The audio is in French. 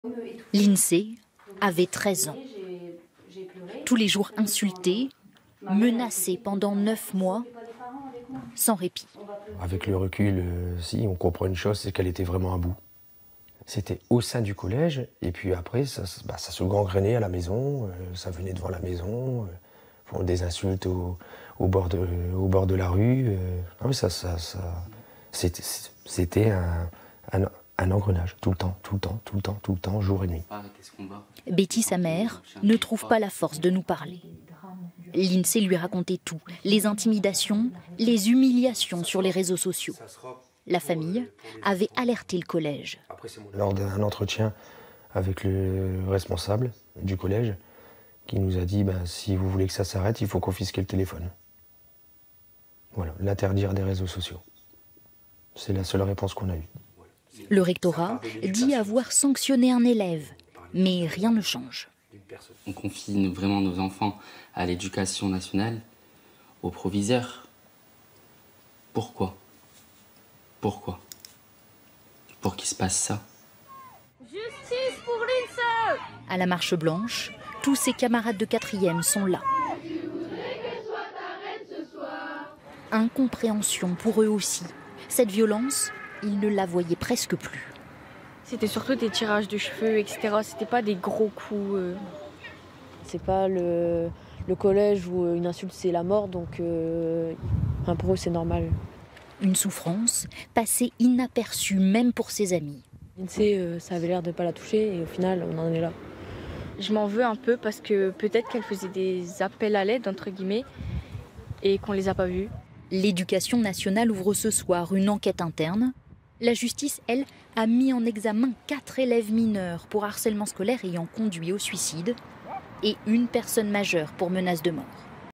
Lindsay avait 13 ans. Tous les jours insultée, menacée pendant 9 mois, sans répit. Avec le recul, si on comprend une chose, c'est qu'elle était vraiment à bout. C'était au sein du collège, et puis après, ça se gangrénait à la maison, ça venait devant la maison, des insultes au bord de la rue. C'était un engrenage, tout le temps, jour et nuit. Betty, sa mère, ne trouve pas la force de nous parler. Lindsay lui racontait tout, les intimidations, les humiliations sur les réseaux sociaux. La famille avait alerté le collège. Lors d'un entretien avec le responsable du collège, qui nous a dit si vous voulez que ça s'arrête, il faut confisquer le téléphone. Voilà, l'interdire des réseaux sociaux. C'est la seule réponse qu'on a eue. Le rectorat dit avoir sanctionné un élève, mais rien ne change. On confie vraiment nos enfants à l'éducation nationale, aux proviseurs. Pourquoi ? Pour qu'il se passe ça. Justice pour Lindsay! À la marche blanche, tous ses camarades de 4e sont là. Incompréhension pour eux aussi. Cette violence, ils ne la voyaient presque plus. C'était surtout des tirages de cheveux, etc. C'était pas des gros coups. C'est pas le collège où une insulte c'est la mort, donc pour eux c'est normal. Une souffrance passée inaperçue même pour ses amis. Lindsay, ça avait l'air de ne pas la toucher et au final on en est là. Je m'en veux un peu parce que peut-être qu'elle faisait des appels à l'aide entre guillemets et qu'on les a pas vus. L'éducation nationale ouvre ce soir une enquête interne. La justice, elle, a mis en examen 4 élèves mineurs pour harcèlement scolaire ayant conduit au suicide et une personne majeure pour menace de mort.